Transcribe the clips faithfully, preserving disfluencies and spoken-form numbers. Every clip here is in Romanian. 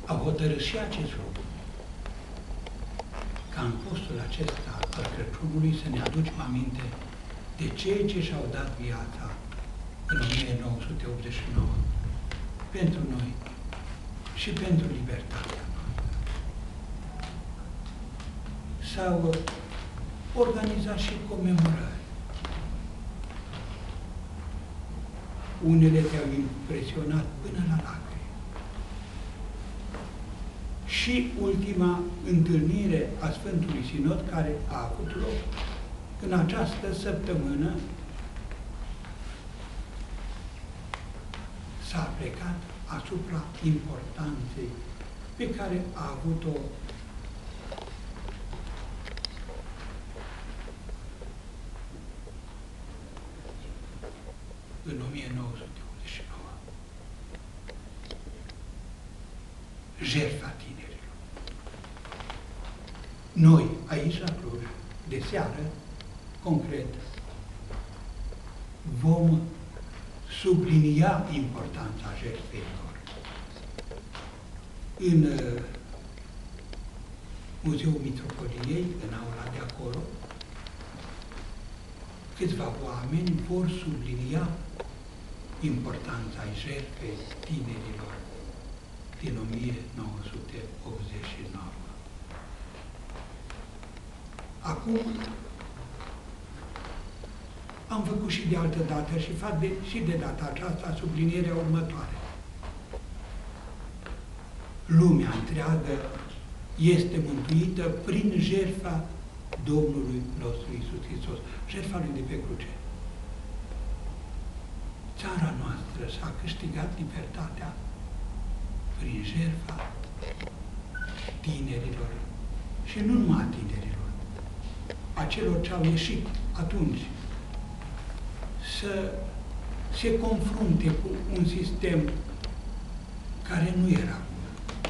au hotărât și acest lucru, ca în postul acesta al Crăciunului să ne aducem aminte de cei ce și-au dat viața în o mie nouă sute optzeci și nouă pentru noi și pentru libertatea noastră. S-au organizat și comemorări. Unele te-au impresionat până la lacrimi. Și ultima întâlnire a Sfântului Sinod, care a avut loc în această săptămână, s-a plecat asupra importanței pe care a avut-o în o mie nouă sute optzeci și nouă. Jertfa tinerilor. Noi, aici la Cluj, de seară, concret, vom sublinia importanța jertfeilor. În uh, Muzeul Mitropoliei, în aula de acolo, câțiva oameni vor sublinia importanța jertfei tinerilor din o mie nouă sute optzeci și nouă. Acum, am făcut și de altă dată și fac de, și de data aceasta sublinierea următoare. Lumea întreagă este mântuită prin jertfa Domnului nostru Iisus Hristos, jertfa Lui de pe cruce. Țara noastră și-a câștigat libertatea prin jertfa tinerilor și nu numai a tinerilor, a celor ce au ieșit atunci să se confrunte cu un sistem care nu era bun.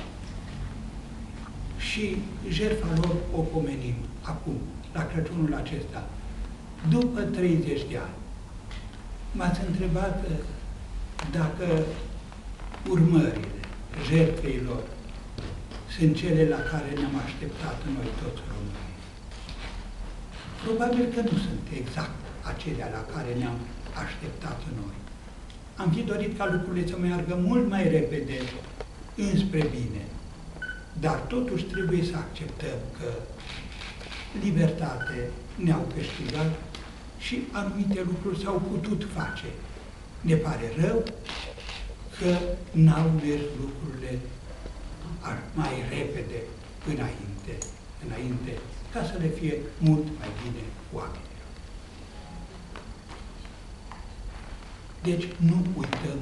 Și jertfa lor o pomenim acum, la Crăciunul acesta, după treizeci de ani. M-ați întrebat dacă urmările jertfei lor sunt cele la care ne-am așteptat noi toți românii. Probabil că nu sunt exact acelea la care ne-am așteptat noi. Am fi dorit ca lucrurile să meargă mult mai repede înspre bine, dar totuși trebuie să acceptăm că libertate ne-au câștigat și anumite lucruri s-au putut face. Ne pare rău că n-au mers lucrurile mai repede înainte, înainte, ca să le fie mult mai bine oamenilor. Deci nu uităm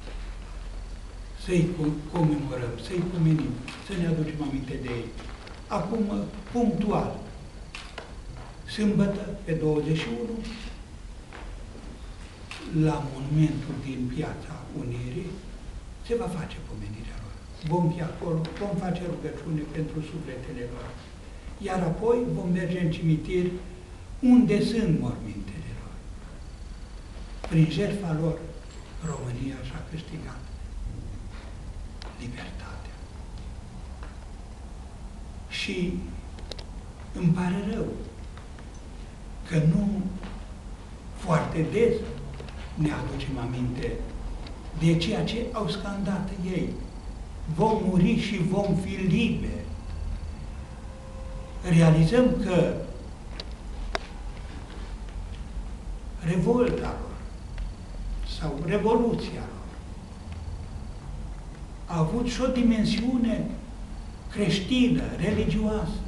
să-i comemorăm, să-i pomenim, să ne aducem aminte de ei. Acum, punctual, sâmbătă, pe douăzeci și unu, la monumentul din Piața Unirii, se va face pomenirea lor. Vom fi acolo, vom face rugăciune pentru sufletele lor. Iar apoi vom merge în cimitir unde sunt mormintele lor. Prin jertfa lor, România și-a câștigat libertatea. Și îmi pare rău că nu foarte des ne aducem aminte de ceea ce au scandat ei. Vom muri și vom fi liberi. Realizăm că revolta lor sau revoluția lor a avut și o dimensiune creștină, religioasă,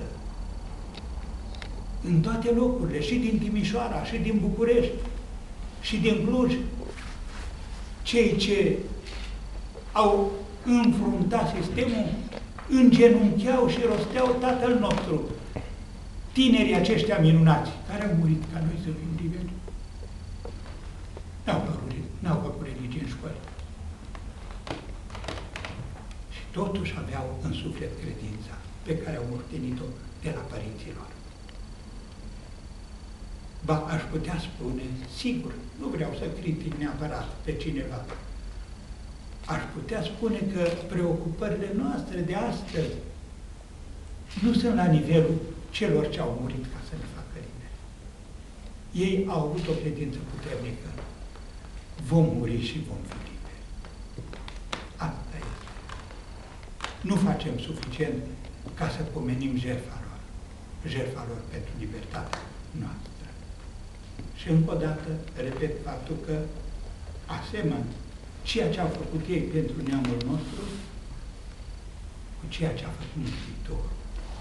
în toate locurile, și din Timișoara, și din București, și din Cluj. Cei ce au înfruntat sistemul îngenuncheau și rosteau Tatăl nostru. Tinerii aceștia minunați, care au murit ca noi să fim liberi, n-au făcut, n-au făcut religie în școală. Și totuși aveau în suflet credința pe care au moștenit-o de la părinții lor. Ba, aș putea spune, sigur, nu vreau să critic neapărat pe cineva, aș putea spune că preocupările noastre de astăzi nu sunt la nivelul celor ce au murit ca să ne facă liberi. Ei au avut o credință puternică. Vom muri și vom fi liberi. Asta este. Nu facem suficient ca să pomenim jertfa lor, jertfa lor pentru libertatea noastră. Și încă o dată repet faptul că asemăn ceea ce au făcut ei pentru neamul nostru cu ceea ce a făcut Mântuitorul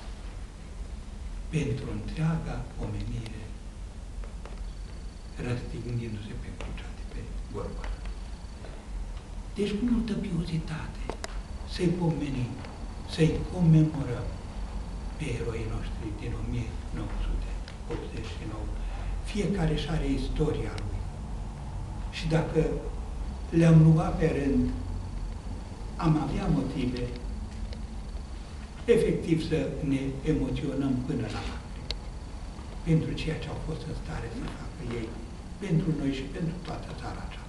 pentru întreaga omenire, răstignindu-se pe crucea de pe Golgota. Deci cu multă piozitate să-i pomenim, să-i comemorăm pe eroii noștri din o mie nouă sute optzeci și nouă. Fiecare și are istoria lui. Și dacă le-am luat pe rând, am avea motive efectiv să ne emoționăm până la lacrimi pentru ceea ce au fost în stare să facă ei, pentru noi și pentru toată țara aceasta.